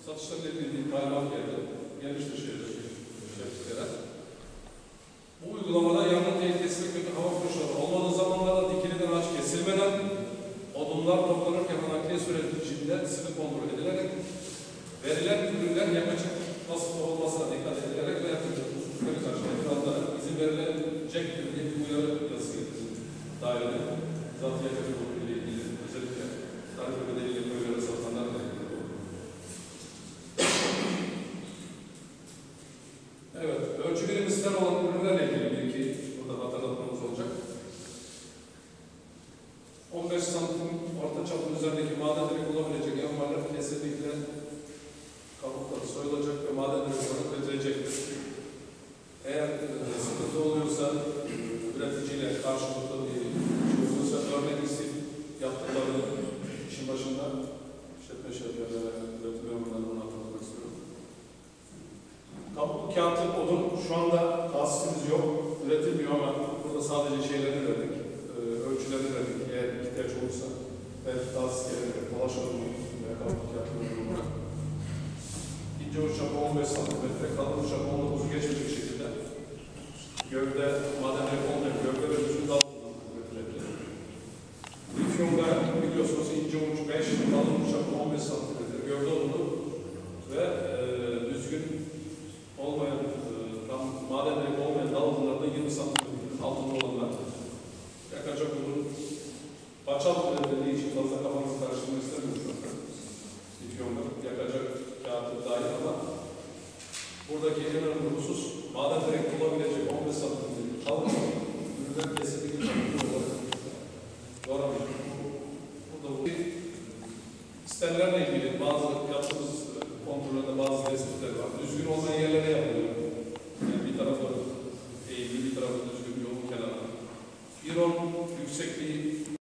satışlarla ilgili bir talimat geldi. Gelmiştir şirketlere. Bu uygulamada yangın tehlikesi ve kötü hava koşulları olmadığı zamanlarda dikiliden ağaç kesilmeden odunlar toplanırken nakliye sürecinde sıkı kontrol edilerek verilen ürünler yakacak vasıflı olmasına dikkat edilerek ve yakacak hususları karşı ekranlara izin verilecektir diye bir uyarı yazısı getirdi. Dairede zaten yakacak ile ilgili özellikle tarife bedeliyle köylere satılanlarla ilgili. Evet, ölçü birimi ister olan ürünlerle ilgili bir iki burada hatırlatmamız olacak. 15 santim orta çapın üzerindeki madenleri olabilecek yanvarlar kesinlikle kabukları soyulacak ve madenleri sonra üretilecektir. Eğer sıkıntı oluyorsa üreticiyle karşılıklı bir şey oluyorsa örnek isteyip yaptıklarını işin başında işletme şirketlerine üretim yorumlarını hatırlatmak istiyorum. Kabuklu kağıtlı odun şu anda tahsisimiz yok, üretilmiyor ama burada sadece şeylerini verdik, ölçülerini verdik. Eğer ihtiyaç olursa belki tahsis gelir, dolaş odunu veya kabuklu kağıtlı odunu. İnce uççapı 15 cm, kalın uççapı 19'u geçmeyecek şekilde gövde, madenleri olmayan gövde ve düzgün dal üretilecek. Lifyonda biliyorsunuz ince uç 5, kalın uççapı 15 cm gövde odunu ve düzgün olmayan, tam madenleri olmayan dal odunlarında 20 cm altında olanlar yakacak odun. Baçal üretildiği için fazla kafanızı karıştırmak istemiyorum şu anda. Lifyonda yakacak kağıtı dahil ama buradaki en önemli husus maden direkt olabilecek 15 santimlik kalın ürünler kesinlikle doğramayacak. Burada bu sistemlerle ilgili bazı yaptığımız kontrolde bazı tespitler var. Düzgün olmayan yerlere yapılıyor.